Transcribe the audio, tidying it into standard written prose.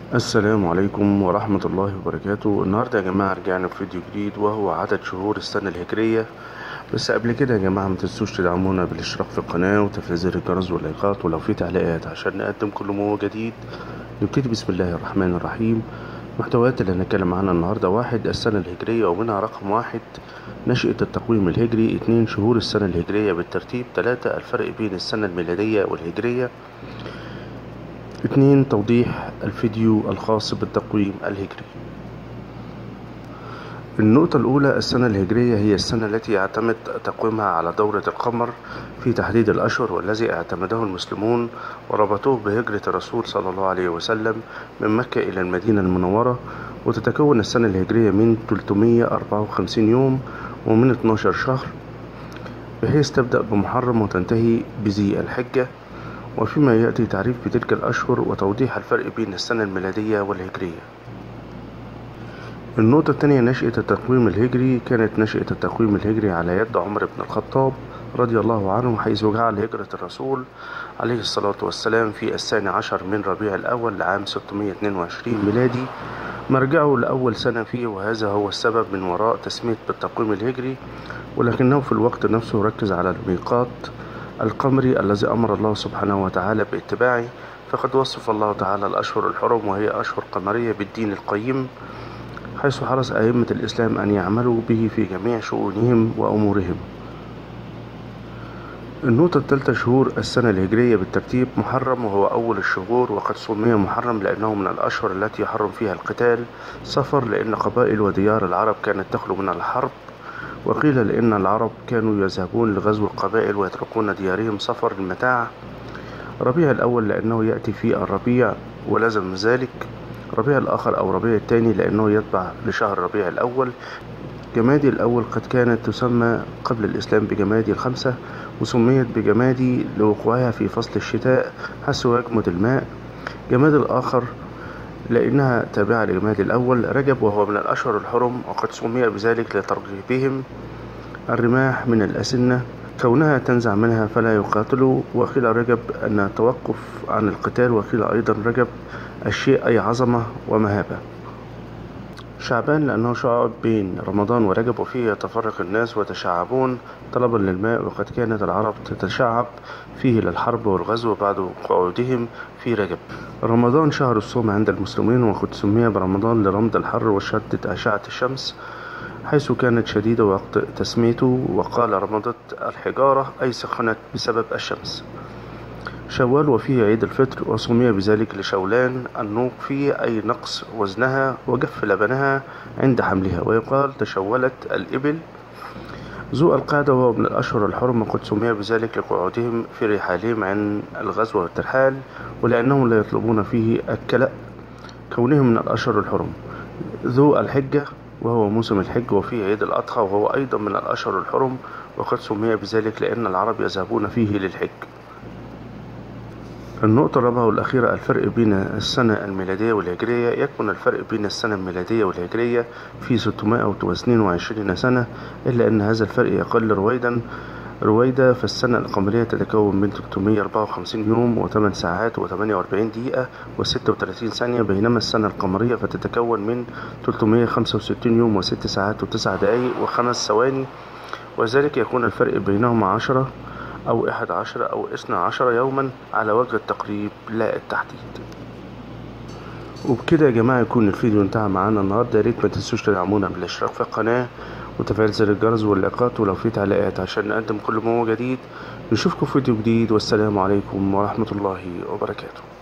السلام عليكم ورحمة الله وبركاته. النهاردة يا جماعة رجعنا في فيديو جديد وهو عدد شهور السنة الهجرية. بس قبل كده يا جماعة متنسوش تدعمونا بالاشتراك في القناة وتفعيل زر الجرس واللايكات ولو في تعليقات عشان نقدم كل ما جديد. نبتدي بسم الله الرحمن الرحيم. المحتويات اللي هنتكلم عنها النهاردة: 1. السنة الهجرية، ومنها رقم 1 نشأة التقويم الهجري. 2. شهور السنة الهجرية بالترتيب. 3. الفرق بين السنة الميلادية والهجرية. 2. توضيح الفيديو الخاص بالتقويم الهجري. النقطة الأولى: السنة الهجرية هي السنة التي يعتمد تقويمها على دورة القمر في تحديد الأشهر، والذي اعتمده المسلمون وربطوه بهجرة الرسول صلى الله عليه وسلم من مكة إلى المدينة المنورة. وتتكون السنة الهجرية من 354 يوم ومن 12 شهر، بحيث تبدأ بمحرم وتنتهي بذي الحجة. وفيما يأتي تعريف بتلك الأشهر وتوضيح الفرق بين السنة الميلادية والهجرية. النقطة الثانية: نشأة التقويم الهجري. كانت نشأة التقويم الهجري على يد عمر بن الخطاب رضي الله عنه، حيث جعل هجرة الرسول عليه الصلاة والسلام في 12 من ربيع الأول لعام 622 ميلادي مرجعه لأول سنة فيه، وهذا هو السبب من وراء تسمية بالتقويم الهجري. ولكنه في الوقت نفسه ركز على الميقات القمري الذي أمر الله سبحانه وتعالى باتباعه، فقد وصف الله تعالى الأشهر الحرم وهي أشهر قمرية بالدين القيم، حيث حرص أئمة الإسلام أن يعملوا به في جميع شؤونهم وأمورهم. النقطة الثالثة: شهور السنة الهجرية بالترتيب. محرم وهو أول الشهور، وقد سمي محرم لأنه من الأشهر التي يحرم فيها القتال. صفر لأن قبائل وديار العرب كانت تخلو من الحرب، وقيل لأن العرب كانوا يذهبون لغزو القبائل ويتركون ديارهم. صفر المتاع. ربيع الأول لأنه يأتي في الربيع ولازم ذلك. ربيع الآخر أو ربيع الثاني لأنه يتبع لشهر ربيع الأول. جمادي الأول قد كانت تسمى قبل الإسلام بجمادي الخمسة، وسميت بجمادي لوقوعها في فصل الشتاء حيث يجمد الماء. جمادي الآخر لأنها تابعة لجمادي الأول. رجب وهو من الأشهر الحرم، وقد سمي بذلك لترغيبهم الرماح من الأسنة كونها تنزع منها فلا يقاتلوا. وقيل رجب أن التوقف عن القتال، وقيل أيضا رجب الشيء أي عظمة ومهابة. شعبان لأنه شعب بين رمضان ورجب، وفيه يتفرق الناس ويتشعبون طلبا للماء، وقد كانت العرب تتشعب فيه للحرب والغزو بعد قعودهم في رجب. رمضان شهر الصوم عند المسلمين، وقد سمي برمضان لرمض الحر وشدة أشعة الشمس حيث كانت شديدة وقت تسميته، وقال رمضت الحجارة أي سخنت بسبب الشمس. شوال وفيه عيد الفطر، وسمي بذلك لشولان النوق فيه أي نقص وزنها وجف لبنها عند حملها، ويقال تشولت الإبل. ذو القعدة وهو من الأشهر الحرم، وقد سمي بذلك لقعودهم في رحالهم عن الغزو والترحال، ولأنهم لا يطلبون فيه الكلأ كونهم من الأشهر الحرم. ذو الحجة وهو موسم الحج، وفيه عيد الأضحى وهو أيضا من الأشهر الحرم، وقد سمي بذلك لأن العرب يذهبون فيه للحج. النقطة الرابعة والأخيرة: الفرق بين السنة الميلادية والهجرية. يكمن الفرق بين السنة الميلادية والهجرية في 622 سنة، إلا أن هذا الفرق يقل رويدا. فالسنة القمرية تتكون من 354 يوم و8 ساعات و48 دقيقة و36 ثانية، بينما السنة القمرية فتتكون من 365 يوم و6 ساعات و9 دقائق و5 ثواني، وذلك يكون الفرق بينهما 10 أو 11 أو 12 يوما على وجه التقريب لا التحديد. وبكده يا جماعة يكون الفيديو انتهى معانا النهاردة. ياريت ما تنسوش تدعمونا بالاشتراك في القناة وتفعيل زر الجرس واللايكات ولو في تعليقات عشان نقدم كل ما هو جديد. نشوفكم في فيديو جديد، والسلام عليكم ورحمة الله وبركاته.